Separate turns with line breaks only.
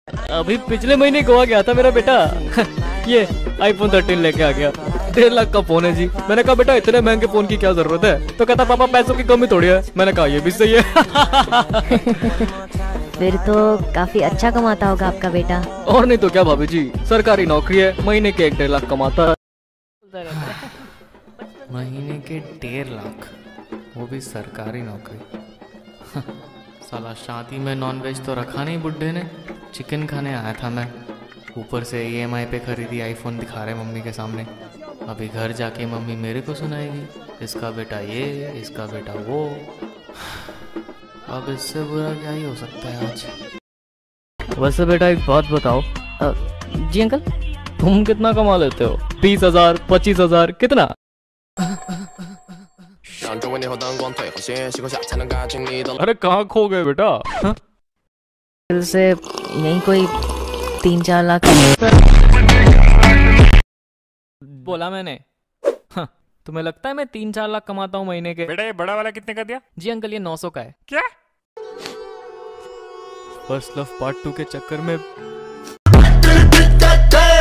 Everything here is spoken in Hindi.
अभी पिछले महीने गोवा गया था मेरा बेटा। ये iPhone 13 लेके आ गया। 1.5 लाख का फोन है जी। मैंने कहा बेटा इतने महंगे फोन की क्या जरूरत है? तो कहता पापा पैसों की कमी थोड़ी है। मैंने कहा ये भी सही है।
फिर तो काफी अच्छा कमाता होगा आपका बेटा।
और नहीं तो क्या भाभी जी, सरकारी नौकरी है, महीने के 1-1.5 लाख कमाता है।
महीने के 1.5 लाख, वो भी सरकारी नौकरी। साला शादी में नॉनवेज तो रखा नहीं बुड्ढे ने, चिकन खाने आया था मैं। ऊपर से EMI पे खरीदी आईफोन दिखा रहे मम्मी के सामने। अभी घर जाके मम्मी मेरे को सुनाएगी, इसका बेटा ये, इसका बेटा वो। अब इससे बुरा क्या ही हो सकता है आज।
वैसे बेटा एक बात बताओ।
जी अंकल।
तुम कितना कमा लेते हो? 20,000, 25,000, कितना? अरे कहाँ खो गए बेटा?
से यही कोई 3-4 लाख।
बोला मैंने। हाँ, तुम्हें लगता है मैं 3-4 लाख कमाता हूँ महीने के?
बेटा ये बड़ा वाला कितने का दिया?
जी अंकल ये 900 का है।
क्या?
फर्स्ट लव पार्ट 2 के चक्कर में